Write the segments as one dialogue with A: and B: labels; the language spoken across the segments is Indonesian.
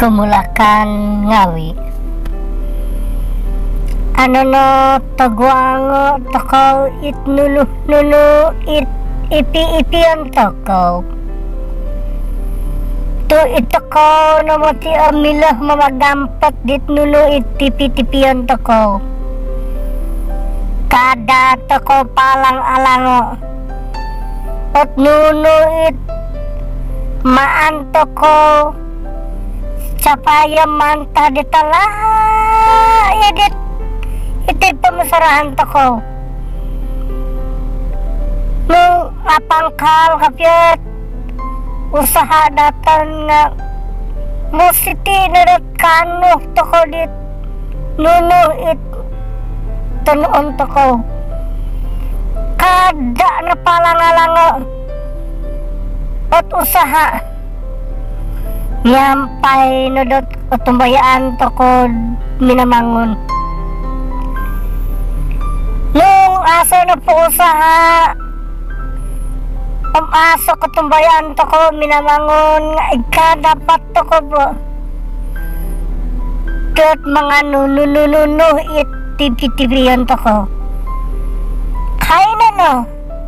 A: Kumulakan Ngawi. Ano no tagwango takaw it nunu it ipi ang takaw. To itakaw na mati amilah mamagampat dit nunu it tipi ang takaw. Kada takaw palang alango. At nunu it maanto ko sapaya manta ditala edit itit pamasarahan to ko nung apangkal kapyat usaha datan nga musiti nadat kanok to ko dit nuno it tunon to ko kada na palangalango at usaha nyampay nodot utumbayaan to ko minamangon nung aso na po usaha aso kutumbayaan to ko minamangon nga dapat to ko po kat mga nununununo it tipi-tipiyan to ko kain na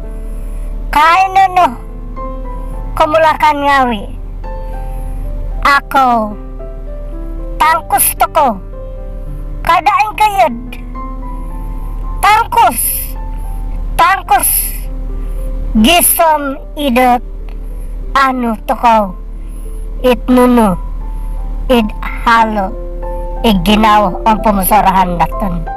A: no Kumulakan Ngawi. Ako tangkus to ko kadaing kayad tangkus gisom idot ano to ko it nuno id halo iginaw ang pumusarahan naton.